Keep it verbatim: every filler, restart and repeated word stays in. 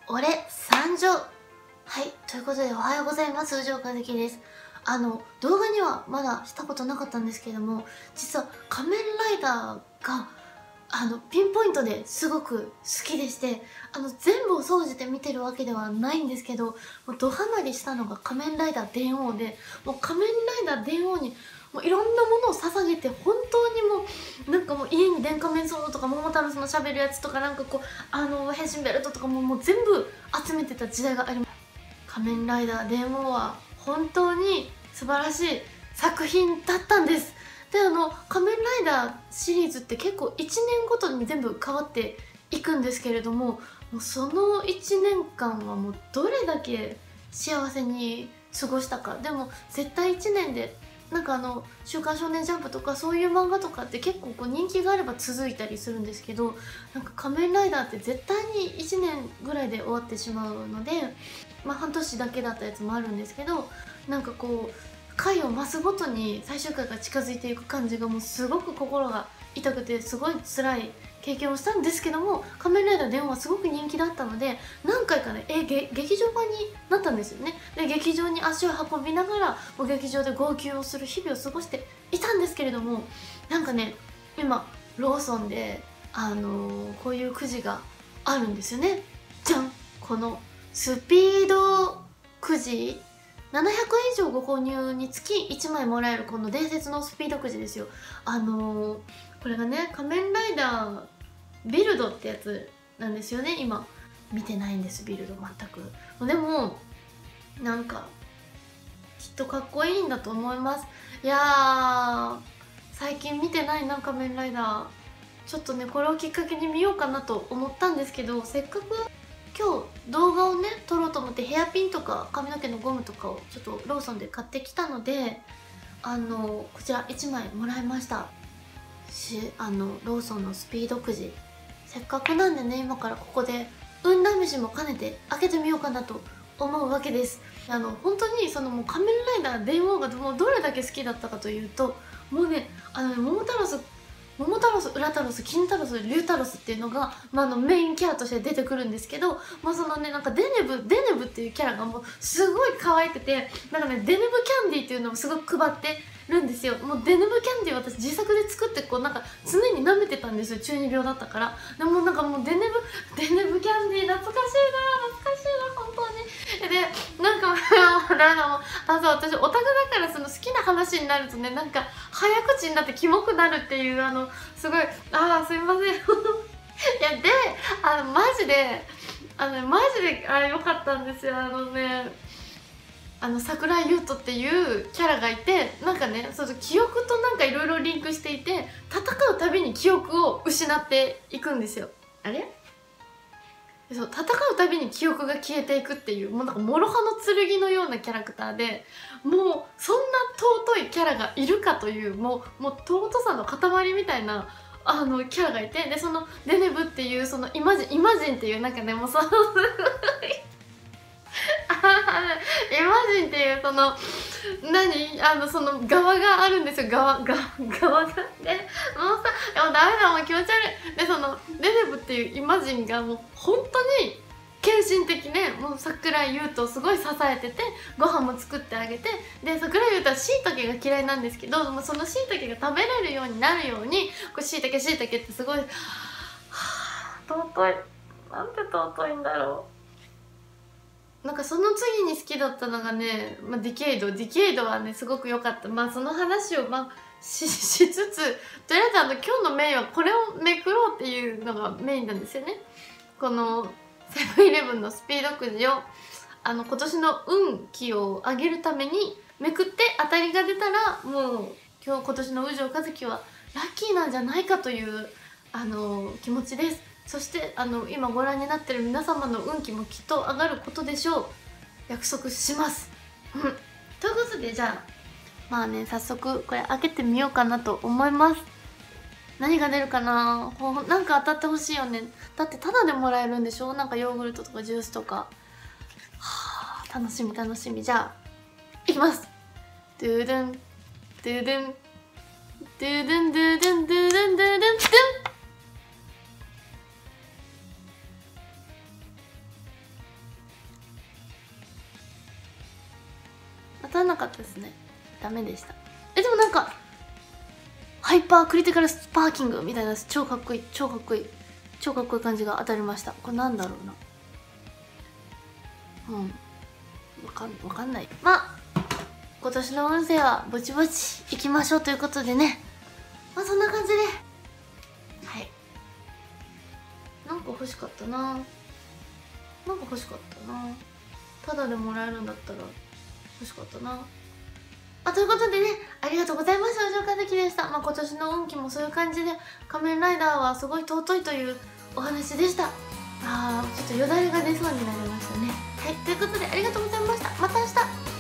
俺参上。はい、ということでおはようございます。藤岡月です。あの動画にはまだしたことなかったんですけれども、実は仮面ライダーがあのピンポイントですごく好きでして、あの全部を総じて見てるわけではないんですけど、もうドハマりしたのが仮面ライダー電王で、もう仮面ライダー電王にもういろんなものを捧げて、本当にもうなんかもう家に電仮面ソードとか桃太郎のしゃべるやつとか、なんかこうあの変身ベルトとかももう全部集めてた時代があります。仮面ライダー電王は本当に素晴らしい作品だったんです。で、あの仮面ライダーシリーズって結構いちねんごとに全部変わっていくんですけれども、もうそのいちねんかんはもうどれだけ幸せに過ごしたか。でも絶対いちねんでなんかあの「週刊少年ジャンプ」とかそういう漫画とかって結構こう人気があれば続いたりするんですけど、なんか仮面ライダーって絶対にいちねんぐらいで終わってしまうので、まあ半年だけだったやつもあるんですけど、なんかこう回を増すごとに最終回が近づいていく感じがもうすごく心が痛くて、すごい辛い経験をしたんですけども、仮面ライダー電王はすごく人気だったので、何回かねえげ劇場版になったんですよね。で劇場に足を運びながらもう劇場で号泣をする日々を過ごしていたんですけれども、なんかね今ローソンであのー、こういうくじがあるんですよね。じゃん、このスピードくじ、ななひゃくえん以上ご購入につきいちまいもらえるこの伝説のスピードくじですよ。あのー、これがね仮面ライダービルドってやつなんですよね。今見てないんです、ビルド全く。でもなんかきっとかっこいいんだと思います。いやー、最近見てないな仮面ライダー。ちょっとねこれをきっかけに見ようかなと思ったんですけど、せっかく今日動画をね撮ろうと思ってヘアピンとか髪の毛のゴムとかをちょっとローソンで買ってきたので、あのこちらいちまいもらいました。しあのローソンのスピードくじ、せっかくなんでね今からここで運試しも兼ねて開けてみようかなと思うわけです。あの本当にそのもう仮面ライダー電王がもうどれだけ好きだったかというと、もうねあのね桃太郎桃太郎ス、裏太郎ス、金太郎ス、竜太郎スっていうのが、まあ、あのメインキャラとして出てくるんですけど、まあそのねなんかデネブデネブっていうキャラがもうすごい可愛くて、なんかねデネブキャンディーっていうのをすごく配ってるんですよ。もうデネブキャンディー私自作で作ってこうなんか常に舐めてたんですよ、中二病だったから。でもなんかもうデネブデネブキャンディー懐かしいな懐かしいな本当に。でなんかもうなんかもうあそう私オタクだからその好きな話になるとねなんか早口になってキモくなるっていう、あのすごいあーすいませんいやであのマジであのマジであれ良かったんですよ。あのねあの桜井優斗っていうキャラがいて、なんかねそう記憶となんかいろいろリンクしていて、戦うたびに記憶を失っていくんですよ。あれそう戦うたびに記憶が消えていくっていう、もうなんか諸刃の剣のようなキャラクターで、もうそんな尊いキャラがいるかという、もうもう尊さの塊みたいなあのキャラがいて、でそのデネブっていうそのイマジンイマジンっていうなんかねもうそのイマジンっていうその何あのその側があるんですよ。側側側がねもうさでもダメだもう気持ち悪い。でそのデネブっていうイマジンがもう本当に献身的ね、もう桜井優斗をすごい支えててご飯も作ってあげて、で桜井優斗はしいたけが嫌いなんですけど、もうそのしいたけが食べれるようになるようにこうしいたけしいたけってすごいはあ尊い、なんて尊いんだろう。なんかその次に好きだったのがね、まあ、ディケイドディケイドはねすごく良かった。まあその話をまあ し, しつつ、とりあえずあの今日のメインはこれをめくろうっていうのがメインなんですよね。このセブンイレブンのスピードくじをあの今年の運気を上げるためにめくって、当たりが出たらもう今日今年の宇城和樹はラッキーなんじゃないかというあの気持ちです。そしてあの今ご覧になってる皆様の運気もきっと上がることでしょう。約束します。うん、ということでじゃあまあね早速これ開けてみようかなと思います。何が出るかな。ほなんか当たってほしいよね。だってタダでもらえるんでしょ、なんかヨーグルトとかジュースとか。はあ楽しみ楽しみ。じゃあいきます。ドゥドゥンドゥドゥンドゥドゥンドゥドゥンドゥドゥンドゥドゥンドゥン。 たらなかったですね。ダメでした。えでもなんかハイパークリティカルスパーキングみたいな超かっこいい超かっこいい超かっこいい感じが当たりました。これなんだろうな。うんわかんわかんない。まあ今年の運勢はぼちぼちいきましょうということでね、まあそんな感じで、はい、なんか欲しかったな、なんか欲しかったな、ただでもらえるんだったら欲しかったな。あ、ということでね、ありがとうございました。お嬢かずきでした。まあ、今年の運気もそういう感じで、仮面ライダーはすごい尊いというお話でした。あー、ちょっとよだれが出そうになりましたね。はい、ということでありがとうございました。また明日